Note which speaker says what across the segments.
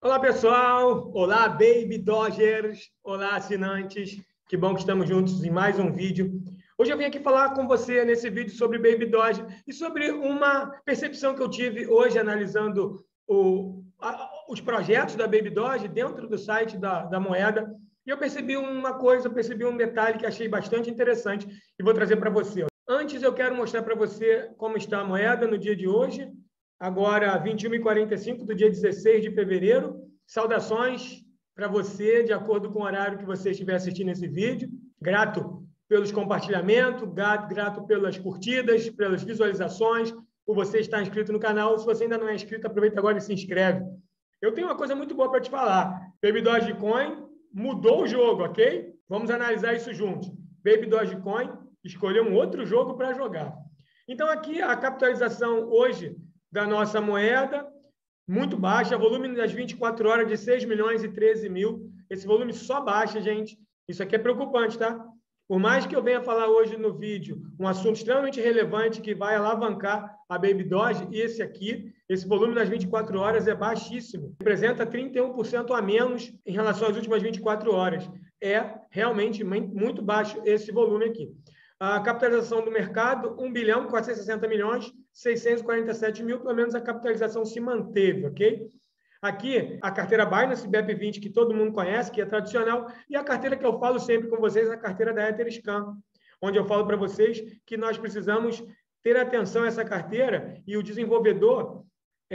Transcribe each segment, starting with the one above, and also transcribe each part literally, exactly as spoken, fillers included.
Speaker 1: Olá, pessoal! Olá, Baby Dodgers! Olá, assinantes! Que bom que estamos juntos em mais um vídeo. Hoje eu vim aqui falar com você nesse vídeo sobre Baby Doge e sobre uma percepção que eu tive hoje analisando o, a, os projetos da Baby Doge dentro do site da, da moeda. E eu percebi uma coisa, percebi um detalhe que achei bastante interessante e vou trazer para você. Antes, eu quero mostrar para você como está a moeda no dia de hoje. Agora, vinte e uma e quarenta e cinco do dia dezesseis de fevereiro. Saudações para você, de acordo com o horário que você estiver assistindo esse vídeo. Grato pelos compartilhamentos, grato, grato pelas curtidas, pelas visualizações, por você estar inscrito no canal. Se você ainda não é inscrito, aproveita agora e se inscreve. Eu tenho uma coisa muito boa para te falar. Baby Dogecoin mudou o jogo, ok? Vamos analisar isso juntos. Baby Dogecoin escolheu um outro jogo para jogar. Então, aqui a capitalização hoje da nossa moeda, muito baixa, volume das vinte e quatro horas de seis milhões e treze mil. Esse volume só baixa, gente. Isso aqui é preocupante, tá? Por mais que eu venha falar hoje no vídeo um assunto extremamente relevante que vai alavancar a Baby Doge, e esse aqui, esse volume nas vinte e quatro horas é baixíssimo. Representa trinta e um por cento a menos em relação às últimas vinte e quatro horas. É realmente muito baixo esse volume aqui. A capitalização do mercado, um bilhão, quatrocentos e sessenta milhões, seiscentos e quarenta e sete mil, pelo menos a capitalização se manteve, ok? Aqui, a carteira Binance B E P vinte, que todo mundo conhece, que é tradicional, e a carteira que eu falo sempre com vocês, a carteira da Etherscan, onde eu falo para vocês que nós precisamos ter atenção a essa carteira e o desenvolvedor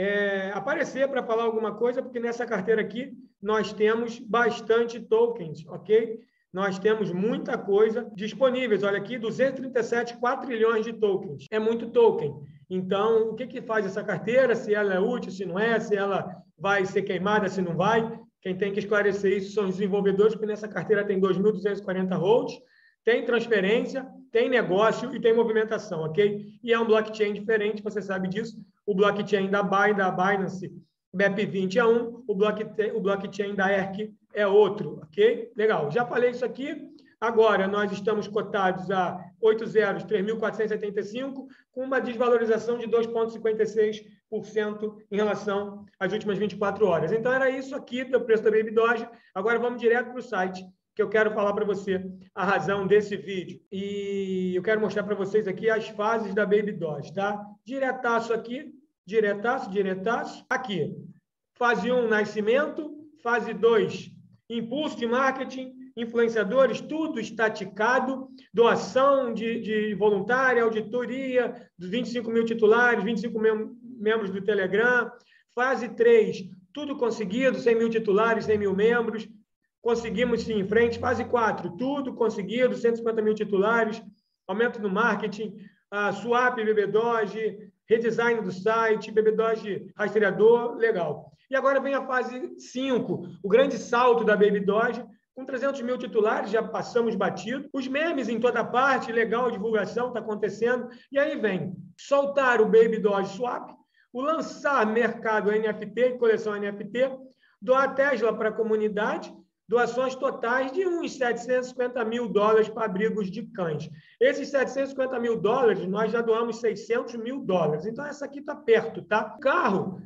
Speaker 1: é, aparecer para falar alguma coisa, porque nessa carteira aqui nós temos bastante tokens, ok? Nós temos muita coisa disponíveis. Olha aqui, duzentos e trinta e sete, quatro trilhões de tokens. É muito token. Então, o que, que faz essa carteira? Se ela é útil, se não é, se ela vai ser queimada, se não vai. Quem tem que esclarecer isso são os desenvolvedores, porque nessa carteira tem dois mil duzentos e quarenta holds, tem transferência, tem negócio e tem movimentação, ok? E é um blockchain diferente, você sabe disso. O blockchain da Binance B E P vinte é um, o blockchain, o blockchain da E R C é outro, ok? Legal, já falei isso aqui. Agora, nós estamos cotados a oito zeros, três mil quatrocentos e setenta e cinco, com uma desvalorização de dois vírgula cinquenta e seis por cento em relação às últimas vinte e quatro horas. Então, era isso aqui do preço da Baby Doge. Agora, vamos direto para o site, que eu quero falar para você a razão desse vídeo. E eu quero mostrar para vocês aqui as fases da Baby Doge, tá? Diretaço aqui, diretaço, diretaço. Aqui, fase um, nascimento. Fase dois, impulso de marketing, influenciadores, tudo estaticado, doação de, de voluntária, auditoria dos vinte e cinco mil titulares, vinte e cinco mil membros do Telegram. Fase três, tudo conseguido, cem mil titulares, cem mil membros, conseguimos sim em frente. Fase quatro, tudo conseguido, cento e cinquenta mil titulares, aumento no marketing, a swap, Baby Doge, redesign do site, Baby Doge rastreador, legal. E agora vem a fase cinco, o grande salto da Baby Doge, com trezentos mil titulares, já passamos batido. Os memes em toda parte, legal, a divulgação está acontecendo. E aí vem soltar o Baby Doge Swap, o lançar mercado N F T, coleção N F T, doar Tesla para a comunidade, doações totais de uns setecentos e cinquenta mil dólares para abrigos de cães. Esses setecentos e cinquenta mil dólares, nós já doamos seiscentos mil dólares. Então, essa aqui está perto, tá? O carro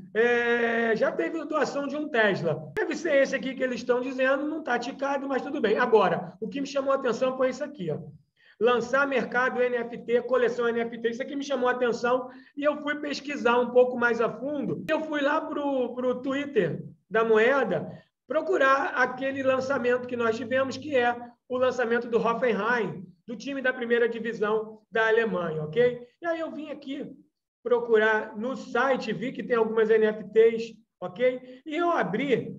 Speaker 1: é, já teve doação de um Tesla. Deve ser esse aqui que eles estão dizendo, não está ticado, mas tudo bem. Agora, o que me chamou a atenção foi isso aqui, ó. Lançar mercado N F T, coleção N F T, isso aqui me chamou a atenção e eu fui pesquisar um pouco mais a fundo. Eu fui lá para o Twitter da moeda, procurar aquele lançamento que nós tivemos, que é o lançamento do Hoffenheim, do time da primeira divisão da Alemanha, ok? E aí eu vim aqui procurar no site, vi que tem algumas N F Ts, ok? E eu abri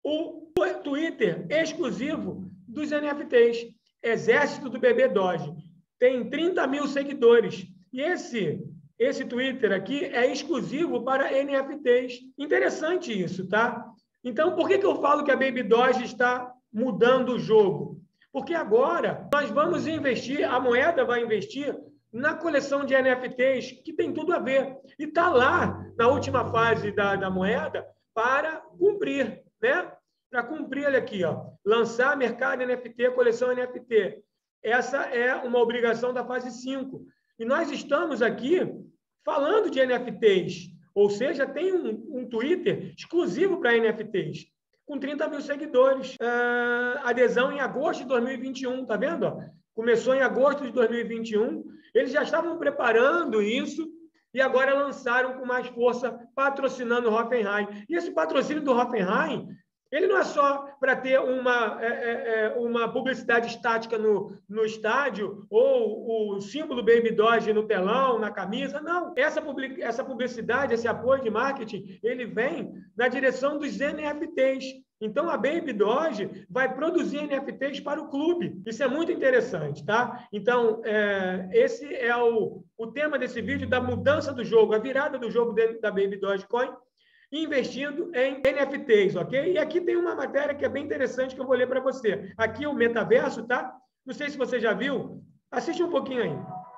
Speaker 1: o Twitter exclusivo dos N F Ts, Exército do Baby Doge. Tem trinta mil seguidores. E esse, esse Twitter aqui é exclusivo para N F Ts. Interessante isso, tá? Então, por que, que eu falo que a Baby Doge está mudando o jogo? Porque agora nós vamos investir, a moeda vai investir na coleção de N F Ts, que tem tudo a ver. E está lá, na última fase da, da moeda, para cumprir, né? Para cumprir, olha aqui, ó, lançar mercado N F T, coleção N F T. Essa é uma obrigação da fase cinco. E nós estamos aqui falando de N F Ts. Ou seja, tem um, um Twitter exclusivo para N F Ts, com trinta mil seguidores. Uh, adesão em agosto de dois mil e vinte e um, tá vendo? Ó? Começou em agosto de dois mil e vinte e um, eles já estavam preparando isso e agora lançaram com mais força, patrocinando o Hoffenheim. E esse patrocínio do Hoffenheim, ele não é só para ter uma, é, é, uma publicidade estática no, no estádio ou o símbolo Baby Doge no telão, na camisa. Não. Essa, public, essa publicidade, esse apoio de marketing, ele vem na direção dos N F Ts. Então, a Baby Doge vai produzir N F Ts para o clube. Isso é muito interessante, tá? Então, é, esse é o, o tema desse vídeo, da mudança do jogo, a virada do jogo dentro da Baby Dogecoin, investindo em N F Ts, ok? E aqui tem uma matéria que é bem interessante que eu vou ler para você. Aqui o metaverso, tá? Não sei se você já viu. Assiste um pouquinho aí.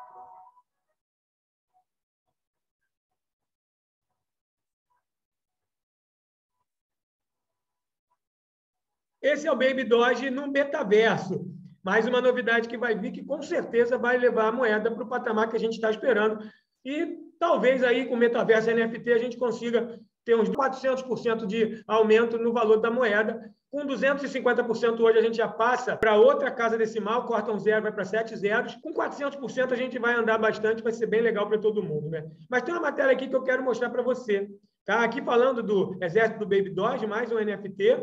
Speaker 1: Esse é o Baby Doge no metaverso. Mais uma novidade que vai vir, que com certeza vai levar a moeda para o patamar que a gente está esperando. E talvez aí com o metaverso N F T a gente consiga ter uns quatrocentos por cento de aumento no valor da moeda. Com duzentos e cinquenta por cento hoje a gente já passa para outra casa decimal, corta um zero, vai para sete zeros. Com quatrocentos por cento a gente vai andar bastante, vai ser bem legal para todo mundo, né? Mas tem uma matéria aqui que eu quero mostrar para você. Tá aqui falando do exército do Baby Doge, mais um N F T.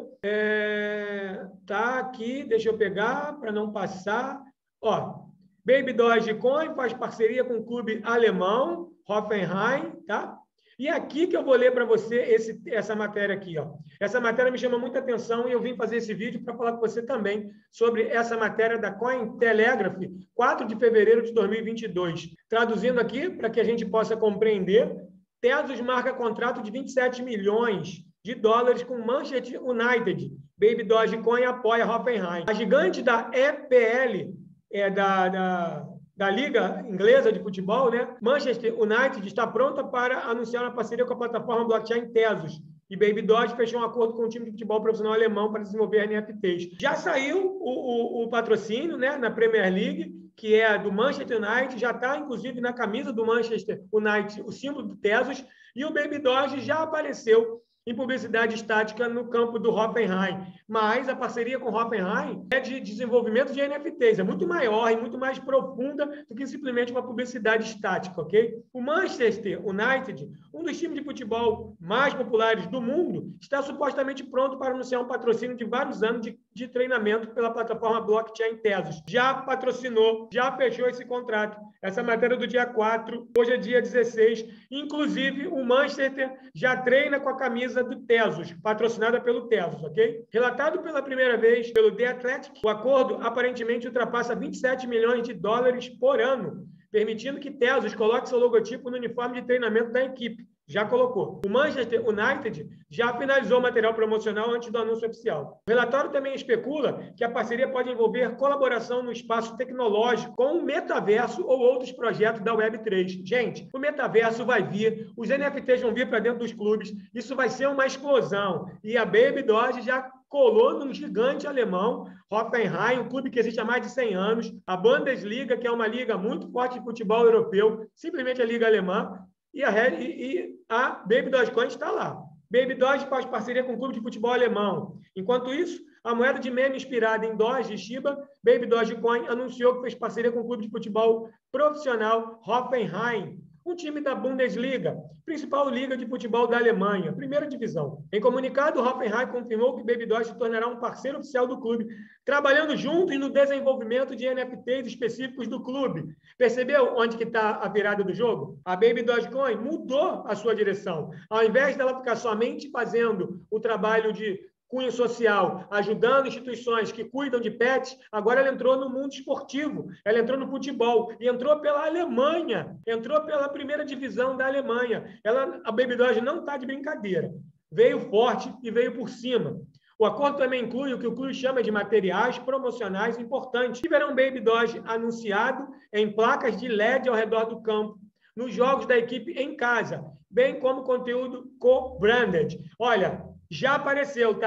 Speaker 1: É, tá aqui, deixa eu pegar para não passar. Ó, Baby Dogecoin faz parceria com o clube alemão, Hoffenheim, tá? E aqui que eu vou ler para você esse, essa matéria aqui, ó. Essa matéria me chama muita atenção e eu vim fazer esse vídeo para falar com você também sobre essa matéria da Cointelegraph, quatro de fevereiro de dois mil e vinte e dois. Traduzindo aqui, para que a gente possa compreender, Tezos marca contrato de vinte e sete milhões de dólares com Manchester United. Baby Dogecoin apoia Hoffenheim. A gigante da E P L, é, da, da, da Liga Inglesa de Futebol, né? Manchester United está pronta para anunciar uma parceria com a plataforma blockchain Tezos. E Baby Doge fechou um acordo com o time de futebol profissional alemão para desenvolver N F Ts. Já saiu o, o, o patrocínio, né, na Premier League, que é do Manchester United, já está, inclusive, na camisa do Manchester United, o símbolo do Tezos, e o Baby Doge já apareceu em publicidade estática no campo do Hoffenheim. Mas a parceria com o Hoffenheim é de desenvolvimento de N F Ts, é muito maior e muito mais profunda do que simplesmente uma publicidade estática, ok? O Manchester United, um dos times de futebol mais populares do mundo, está supostamente pronto para anunciar um patrocínio de vários anos de, de treinamento pela plataforma blockchain Tezos. Já patrocinou, já fechou esse contrato. Essa matéria do dia quatro, hoje é dia dezesseis. Inclusive, o Manchester já treina com a camisa do Tezos, patrocinada pelo Tezos, ok? Relatado pela primeira vez pelo The Athletic, o acordo aparentemente ultrapassa vinte e sete milhões de dólares por ano, permitindo que Tezos coloque seu logotipo no uniforme de treinamento da equipe. Já colocou. O Manchester United já finalizou o material promocional antes do anúncio oficial. O relatório também especula que a parceria pode envolver colaboração no espaço tecnológico com o metaverso ou outros projetos da Web três. Gente, o metaverso vai vir, os N F Ts vão vir para dentro dos clubes, isso vai ser uma explosão. E a Baby Doge já colou num gigante alemão, Hoffenheim, um clube que existe há mais de cem anos, a Bundesliga, que é uma liga muito forte de futebol europeu, simplesmente a liga alemã, e a, e, e a Baby Dogecoin está lá. Baby Doge faz parceria com o clube de futebol alemão. Enquanto isso, a moeda de meme inspirada em Doge e Shiba, Baby Dogecoin, anunciou que fez parceria com o clube de futebol profissional Hoffenheim, um time da Bundesliga, principal liga de futebol da Alemanha, primeira divisão. Em comunicado, o Hoffenheim confirmou que Baby Doge se tornará um parceiro oficial do clube, trabalhando juntos no desenvolvimento de N F Ts específicos do clube. Percebeu onde que está a virada do jogo? A Baby Dogecoin mudou a sua direção. Ao invés dela ficar somente fazendo o trabalho de cunho social, ajudando instituições que cuidam de pets, agora ela entrou no mundo esportivo, ela entrou no futebol e entrou pela Alemanha, entrou pela primeira divisão da Alemanha. Ela, a Baby Doge não está de brincadeira. Veio forte e veio por cima. O acordo também inclui o que o clube chama de materiais promocionais importantes. Tiverão Baby Doge anunciado em placas de L E D ao redor do campo, nos jogos da equipe em casa, bem como conteúdo co-branded. Olha, já apareceu, tá?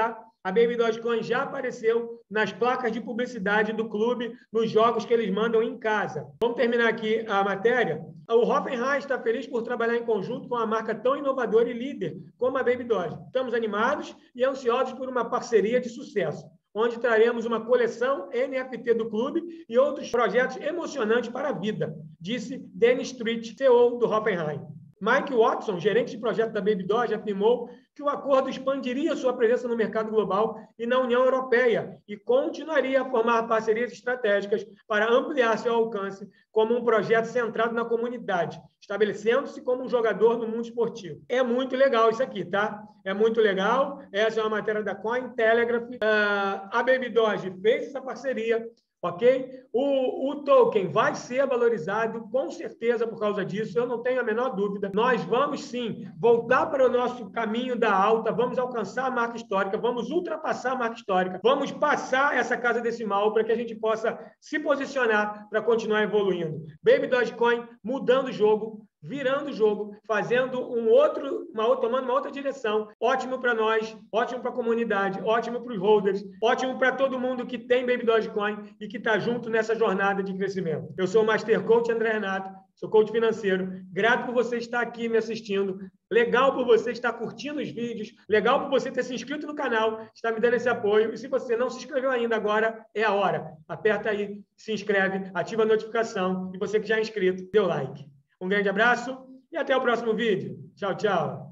Speaker 1: A Baby Dogecoin já apareceu nas placas de publicidade do clube, nos jogos que eles mandam em casa. Vamos terminar aqui a matéria. O Hoffenheim está feliz por trabalhar em conjunto com uma marca tão inovadora e líder como a Baby Doge. Estamos animados e ansiosos por uma parceria de sucesso, onde traremos uma coleção N F T do clube e outros projetos emocionantes para a vida, disse Danny Street, C E O do Hoffenheim. Mike Watson, gerente de projeto da Baby Doge, afirmou que o acordo expandiria sua presença no mercado global e na União Europeia e continuaria a formar parcerias estratégicas para ampliar seu alcance como um projeto centrado na comunidade, estabelecendo-se como um jogador no mundo esportivo. É muito legal isso aqui, tá? É muito legal. Essa é uma matéria da Cointelegraph. Uh, a Baby Doge fez essa parceria. Ok? O, o token vai ser valorizado, com certeza, por causa disso, eu não tenho a menor dúvida. Nós vamos, sim, voltar para o nosso caminho da alta, vamos alcançar a marca histórica, vamos ultrapassar a marca histórica, vamos passar essa casa decimal para que a gente possa se posicionar para continuar evoluindo. Baby Dogecoin mudando o jogo, virando o jogo, fazendo um outro, uma outra, tomando uma outra direção. Ótimo para nós, ótimo para a comunidade, ótimo para os holders, ótimo para todo mundo que tem Baby Dogecoin e que está junto nessa jornada de crescimento. Eu sou o Master Coach André Renato, sou coach financeiro. Grato por você estar aqui me assistindo. Legal por você estar curtindo os vídeos. Legal por você ter se inscrito no canal, estar me dando esse apoio. E se você não se inscreveu ainda, agora é a hora. Aperta aí, se inscreve, ativa a notificação. E você que já é inscrito, dê o like. Um grande abraço e até o próximo vídeo. Tchau, tchau.